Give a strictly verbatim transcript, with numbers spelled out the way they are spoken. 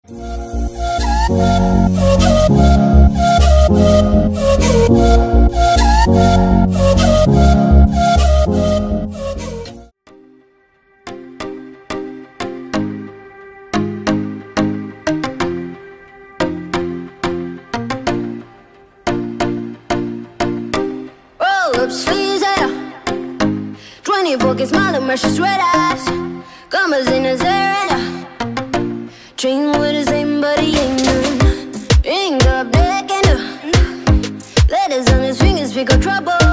Up sleeves at twenty-four K smile and precious red eyes. Commas in his hair and dream with the same, but he ain't none. Ring up, neck and letters on his fingers, pick up trouble.